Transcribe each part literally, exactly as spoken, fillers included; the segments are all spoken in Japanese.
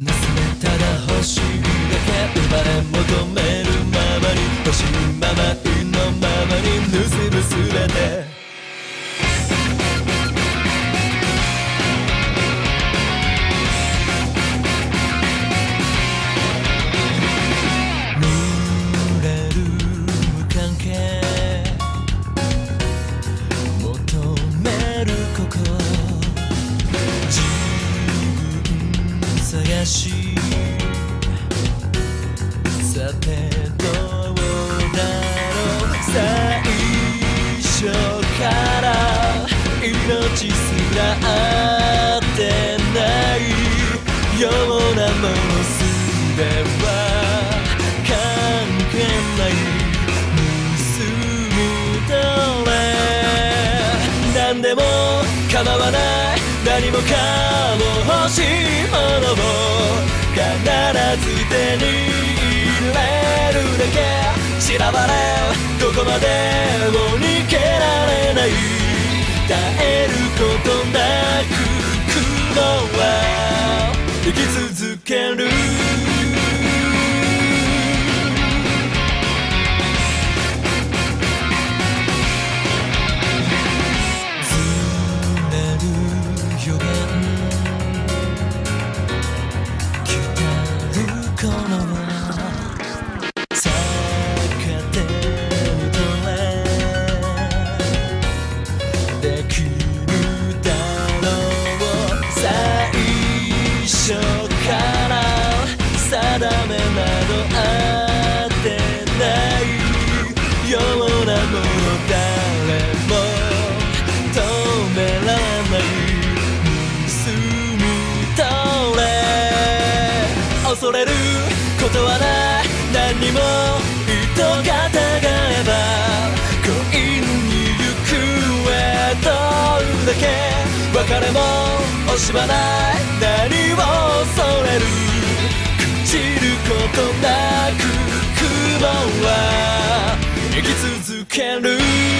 盗めただ欲しいだけ生まれ求めるままに欲しいまま意のままに盗むすべて濡れる無関係求める心探しさてどうだろう最初から命すら合ってないようなものすべは関係ない盗み取れ何でも構わない何もかも欲しいものを必ず手に入れるだけ散らばれどこまでも逃げられない絶えることなく雲は生き続ける定めなどあってないようなもの誰も止められない盗み取れ恐れることはない何にも糸がたがえば恋に行くどんだけ別れも惜しまない何を恐れる散ることなく雲は生き続ける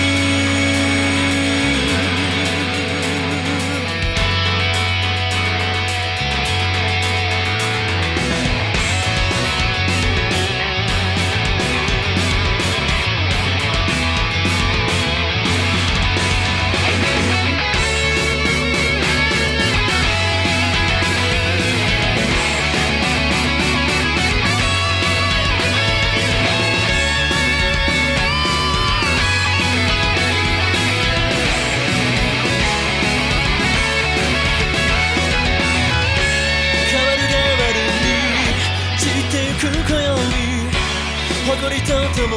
誇りとともに送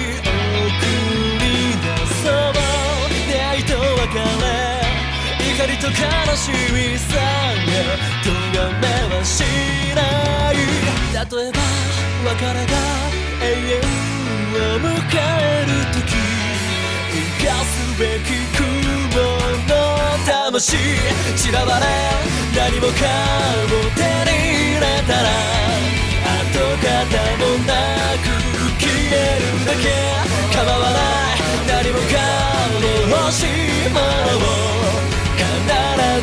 り出そう出会いと別れ怒りと悲しみさえ咎めはしない例えば別れが永遠を迎える時生かすべき雲の魂散らばれ何もかも手に入れたら跡形もなく消えるだけ構わない何もかも欲しいものを必ず